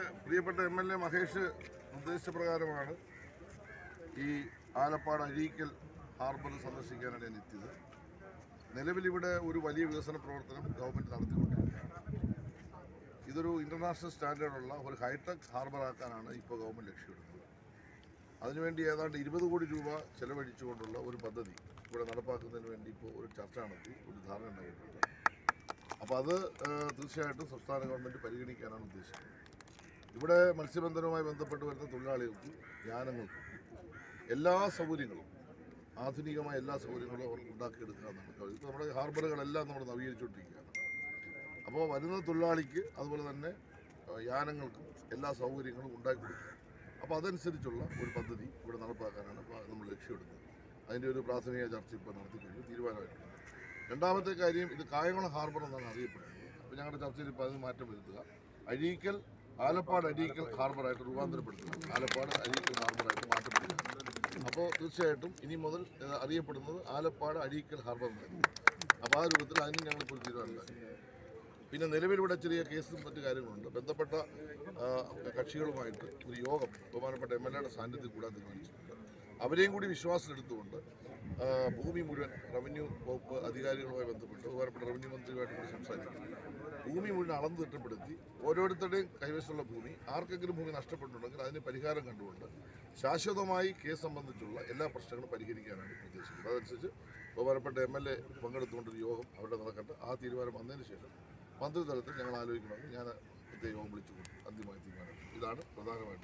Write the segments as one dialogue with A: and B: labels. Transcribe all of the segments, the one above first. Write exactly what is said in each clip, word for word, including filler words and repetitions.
A: പ്രിയപ്പെട്ട M L A Mahesh നിർദ്ദേശപ്രകാരമാണ് ഈ ആലപ്പാട് അഴീക്കൽ ഹാർബർ സന്ദർശിക്കാനാണ് ഞാൻ എത്തിയത്. നിലവിലിവിടെ ഒരു വലിയ വികസന പ്രവർത്തനം ഗവൺമെൻറ് നടത്തിക്കൊണ്ടിരിക്കുകയാണ്. ഇതൊരു ഇൻ്റർനാഷണൽ സ്റ്റാൻഡേർഡുള്ള ഒരു ഹൈടെക് ഹാർബറാക്കാനാണ് ഇപ്പോൾ ഗവൺമെൻറ് ലക്ഷ്യമിടുന്നത്. അതിനുവേണ്ടി ഏതാണ്ട് ഇരുപത് കോടി രൂപ ചെലവഴിച്ചുകൊണ്ടുള്ള ഒരു പദ്ധതി ഇവിടെ നടപ്പാക്കുന്നതിന് വേണ്ടി ഇപ്പോൾ ഒരു ചർച്ച നടത്തി ഒരു ധാരണ ഉണ്ടായിട്ടുണ്ട്. അപ്പോൾ അത് തീർച്ചയായിട്ടും സംസ്ഥാന ഗവൺമെൻറ് പരിഗണിക്കാനാണ് ഉദ്ദേശിക്കുന്നത്. ഇവിടെ മത്സ്യബന്ധനവുമായി ബന്ധപ്പെട്ട് വരുന്ന തൊഴിലാളികൾക്കും യാനങ്ങൾക്കും എല്ലാ സൗകര്യങ്ങളും ആധുനികമായ എല്ലാ സൗകര്യങ്ങളും അവർക്ക് ഉണ്ടാക്കിയെടുക്കുക എന്നാണ്. ഇപ്പോൾ നമ്മുടെ ഹാർബറുകളെല്ലാം നമ്മൾ നവീകരിച്ചുകൊണ്ടിരിക്കുകയാണ്. അപ്പോൾ വരുന്ന തൊഴിലാളിക്ക് അതുപോലെ തന്നെ യാനങ്ങൾക്കും എല്ലാ സൗകര്യങ്ങളും ഉണ്ടാക്കി കൊടുക്കുക. അപ്പോൾ അതനുസരിച്ചുള്ള ഒരു പദ്ധതി ഇവിടെ നടപ്പാക്കാനാണ് നമ്മൾ ലക്ഷ്യമിടുന്നത്. അതിൻ്റെ ഒരു പ്രാഥമിക ചർച്ച ഇപ്പോൾ നടത്തിക്കഴിഞ്ഞു, തീരുമാനമായിട്ടുണ്ട്. രണ്ടാമത്തെ കാര്യം, ഇത് കായംകുളം ഹാർബർ എന്നാണ് അറിയപ്പെടുന്നത്. അപ്പോൾ ഞങ്ങളുടെ ചർച്ചയിൽ ഇപ്പോൾ അതിന് മാറ്റം വരുത്തുക, അഴീക്കൽ ആലപ്പാട് അഴീക്കൽ ഹാർബറായിട്ട് രൂപാന്തരപ്പെടുത്തുക, ആലപ്പാട് അഴീക്കൽ ഹാർബറായിട്ട് മാറ്റപ്പെടുക. അപ്പോൾ തീർച്ചയായിട്ടും ഇനി മുതൽ അറിയപ്പെടുന്നത് ആലപ്പാട് അഴീക്കൽ ഹാർബർ എന്നായിരുന്നു. അപ്പോൾ ആ രൂപത്തിൽ അതിന് ഞങ്ങളിപ്പോൾ തീരുമാനമുണ്ടാക്കി. പിന്നെ നിലവിലിവിടെ ചെറിയ കേസും മറ്റു കാര്യങ്ങളുണ്ട്. ബന്ധപ്പെട്ട കക്ഷികളുമായിട്ട് ഒരു യോഗം ബഹുമാനപ്പെട്ട എം എൽ എയുടെ സാന്നിധ്യത്തിൽ കൂടാൻ തീരുമാനിച്ചിട്ടുണ്ട്. അവരെയും കൂടി വിശ്വാസത്തിലെടുത്തുകൊണ്ട് ഭൂമി മുഴുവൻ റവന്യൂ വകുപ്പ് അധികാരികളുമായി ബന്ധപ്പെട്ട് ബഹുമാനപ്പെട്ട റവന്യൂ മന്ത്രിയുമായിട്ട് കൂടി സംസാരിക്കുന്നു. ഭൂമി മുഴുവൻ അളന്ന് തിട്ടപ്പെടുത്തി ഓരോരുത്തരുടെയും കൈവശമുള്ള ഭൂമി ആർക്കെങ്കിലും ഭൂമി നഷ്ടപ്പെട്ടിട്ടുണ്ടെങ്കിൽ അതിന് പരിഹാരം കണ്ടുകൊണ്ട് ശാശ്വതമായി കേസ് സംബന്ധിച്ചുള്ള എല്ലാ പ്രശ്നങ്ങളും പരിഹരിക്കാനാണ് ഉദ്ദേശിക്കുന്നത്. അതനുസരിച്ച് ബഹുമാനപ്പെട്ട എം എൽ എ പങ്കെടുത്തുകൊണ്ടൊരു യോഗം അവിടെ നടക്കട്ടെ. ആ തീരുമാനം വന്നതിന് ശേഷം മന്ത്രിതലത്തിൽ ഞങ്ങൾ ആലോചിക്കണമെങ്കിൽ ഞാൻ പ്രത്യേക യോഗം വിളിച്ചുകൊണ്ട് അന്തിമമായി തീരുമാനം. ഇതാണ് പ്രധാനമായിട്ടും.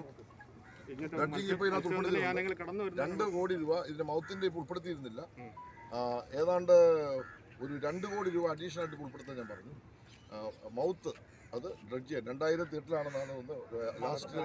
A: ഇപ്പോൾ ഇതിനകത്ത് ഉൾപ്പെടുത്തി രണ്ട് കോടി രൂപ ഇതിന്റെ മൗത്തിന്റെ ഇപ്പോൾ ഉൾപ്പെടുത്തിയിരുന്നില്ല. ഏതാണ്ട് ഒരു രണ്ട് കോടി രൂപ അഡീഷണൽ ആയിട്ട് ഉൾപ്പെടുത്താൻ ഞാൻ പറഞ്ഞു. മൗത്ത് അത് ഡ്രഡ്ജ് ചെയ്യാൻ രണ്ടായിരത്തി എട്ടിലാണെന്നാണ് ഒന്ന് ലാസ്റ്റ്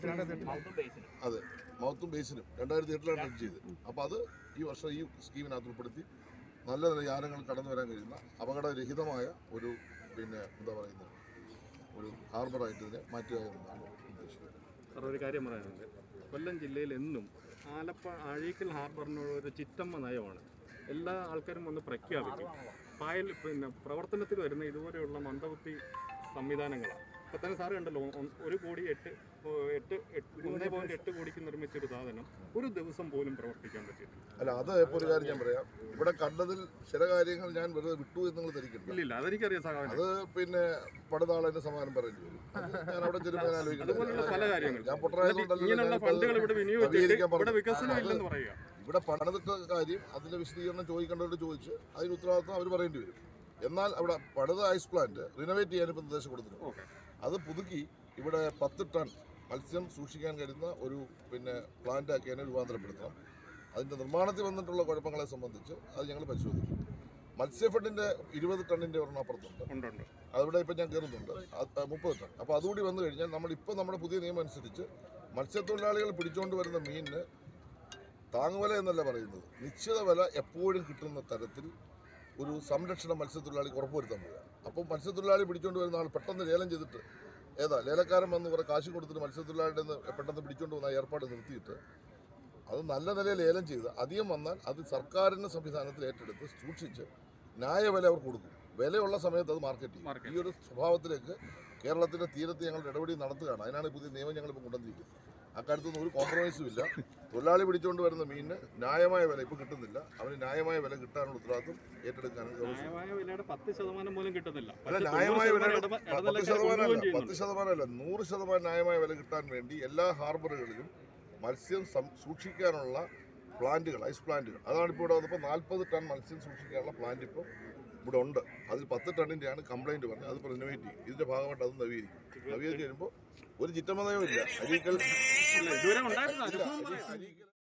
A: അതെ മൗത്തും ബേസിനും രണ്ടായിരത്തി എട്ടിലാണ് ഡ്രഡ്ജ് ചെയ്ത്. അപ്പോൾ അത് ഈ വർഷം ഈ സ്കീമിനകത്ത് ഉൾപ്പെടുത്തി നല്ല നല്ല യാനങ്ങൾ കടന്നു വരാൻ കഴിയുന്ന അപകടരഹിതമായ ഒരു പിന്നെ എന്താ പറയുന്നത് ഒരു ഹാർബറായിട്ട് ഇതിനെ മാറ്റുക എന്നതാണ് ഉദ്ദേശിക്കുന്നത്.
B: സാർ, ഒരു കാര്യം പറയാനുണ്ട്. കൊല്ലം ജില്ലയിൽ എന്നും ആലപ്പാട് അഴീക്കൽ ഹാർബറിനുള്ള ഒരു ചിറ്റമ്മ നയമാണ്. എല്ലാ ആൾക്കാരും ഒന്ന് പ്രഖ്യാപിക്കും. പായൽ പിന്നെ പ്രവർത്തനത്തിൽ വരുന്ന ഇതുപോലെയുള്ള മന്ദബുദ്ധി സംവിധാനങ്ങളാണ്. ഇപ്പം തന്നെ സാറ് കണ്ടല്ലോ, ഒരു കോടി എട്ട് എട്ട് ഒന്നേ പോയിന്റ് എട്ട് കോടിക്ക് നിർമ്മിച്ചൊരു സാധനം ഒരു ദിവസം പോലും പ്രവർത്തിക്കാൻ പറ്റില്ല.
A: അല്ല, അത് ഇപ്പോൾ ഒരു കാര്യം ഞാൻ പറയാം. ഇവിടെ കണ്ടതിൽ ചില കാര്യങ്ങൾ ഞാൻ വെറുതെ വിട്ടു എന്ന് നിങ്ങൾ ധരിക്കുന്നു.
B: ഇല്ല, അതെനിക്കറിയാം സാധനം.
A: അത് പിന്നെ പടുതാളെന്റെ സമാധാനം പറയേണ്ടി വരും. ഞാൻ അവിടെ ചെറുപ്പം ആലോചിക്കുന്നത്
B: പല കാര്യങ്ങൾ
A: ഞാൻ പൊട്ടറായതുകൊണ്ടല്ലോ
B: ഫണ്ടുകൾ ഇവിടെ വിനിയോഗിക്കാൻ വികസനം ഇല്ലെന്ന് പറയുക.
A: ഇവിടെ പണിതിട്ട കാര്യം അതിന്റെ വിശദീകരണം ചോദിക്കേണ്ടവരോട് ചോദിച്ച് അതിന് ഉത്തരവാദിത്വം അവർ പറയേണ്ടി വരും. എന്നാൽ അവിടെ പണിത ഐസ് പ്ലാന്റ് റിനോവേറ്റ് ചെയ്യാനിപ്പോൾ നിർദ്ദേശം കൊടുത്തിട്ടുണ്ട്. അത് പുതുക്കി ഇവിടെ പത്ത് ടൺ മത്സ്യം സൂക്ഷിക്കാൻ കഴിയുന്ന ഒരു പിന്നെ പ്ലാന്റ് ആക്കി അതിനെ രൂപാന്തരപ്പെടുത്തണം. അതിൻ്റെ നിർമ്മാണത്തിൽ വന്നിട്ടുള്ള കുഴപ്പങ്ങളെ സംബന്ധിച്ച് അത് ഞങ്ങൾ പരിശോധിക്കും. മത്സ്യഫെഡിൻ്റെ ഇരുപത് ടണ്ണിൻ്റെ ഒരെണ്ണം അപ്പുറത്തുണ്ട്. അതിവിടെ ഇപ്പം ഞാൻ കയറുന്നുണ്ട് മുപ്പത് ടൺ. അപ്പോൾ അതുകൂടി വന്നു കഴിഞ്ഞാൽ നമ്മളിപ്പോൾ നമ്മുടെ പുതിയ നിയമം അനുസരിച്ച് മത്സ്യത്തൊഴിലാളികൾ പിടിച്ചുകൊണ്ട് വരുന്ന മീനിന് താങ്ങുവില എന്നല്ല പറയുന്നത്, നിശ്ചിത വില എപ്പോഴും കിട്ടുന്ന തരത്തിൽ ഒരു സംരക്ഷണം മത്സ്യത്തൊഴിലാളിക്ക് ഉറപ്പുവരുത്താൻ പോവുക. അപ്പം മത്സ്യത്തൊഴിലാളി പിടിച്ചുകൊണ്ട് വരുന്ന ആൾ പെട്ടെന്ന് ലേലം ചെയ്തിട്ട് ഏതാ ലേലക്കാരൻ വന്ന് കുറേ കാശ് കൊടുത്തിട്ട് മത്സ്യത്തൊഴിലാളിയുടെ നിന്ന് പെട്ടെന്ന് പിടിച്ചുകൊണ്ട് വന്ന ഏർപ്പാട് നിർത്തിയിട്ട് അത് നല്ല നിലയിൽ ലേലം ചെയ്ത് അധികം വന്നാൽ അത് സർക്കാരിൻ്റെ സംവിധാനത്തിൽ ഏറ്റെടുത്ത് സൂക്ഷിച്ച് ന്യായവില അവർ കൊടുക്കും. വിലയുള്ള സമയത്ത് അത് മാർക്കറ്റ് ചെയ്യും. ഈ ഒരു സ്വഭാവത്തിലേക്ക് കേരളത്തിൻ്റെ തീരത്ത് ഞങ്ങൾ ഇടപെടി നടത്തുകയാണ്. അതിനാണ് പുതിയ നിയമം ഞങ്ങളിപ്പോൾ കൊണ്ടുവന്നിരിക്കുന്നത്. അക്കാര്യത്തൊന്നും ഒരു കോംപ്രമൈസും ഇല്ല. തൊഴിലാളി പിടിച്ചുകൊണ്ട് വരുന്ന മീനിന് ന്യായമായ വില ഇപ്പോൾ കിട്ടുന്നില്ല. അവന് ന്യായമായ വില കിട്ടാനുള്ള ഉത്തരവാദിത്വം ഏറ്റെടുക്കാനാണ്.
B: അല്ല,
A: പത്ത് ശതമാനമല്ല, പത്ത് ശതമാനമല്ല നൂറ് ശതമാനം ന്യായമായ വില കിട്ടാൻ വേണ്ടി എല്ലാ ഹാർബറുകളിലും മത്സ്യം സൂക്ഷിക്കാനുള്ള പ്ലാന്റുകൾ, ഐസ് പ്ലാന്റുകൾ, അതാണ് ഇപ്പോൾ ഇവിടെ വന്നപ്പോൾ നാൽപ്പത് ടൺ മത്സ്യം സൂക്ഷിക്കാനുള്ള പ്ലാന്റ് ഇപ്പോൾ ഇവിടെ ഉണ്ട്. അതിൽ പത്ത് ടണ്ണിൻ്റെയാണ് കംപ്ലൈൻറ്റ് പറഞ്ഞത്. അത് റിനോവേറ്റ് ചെയ്യും. ഇതിൻ്റെ ഭാഗമായിട്ട് അത് നവീകരിക്കും. നവീകരിച്ച് വരുമ്പോൾ ഒരു ചിറ്റമനയോ ഇല്ല. അഴീക്കൽ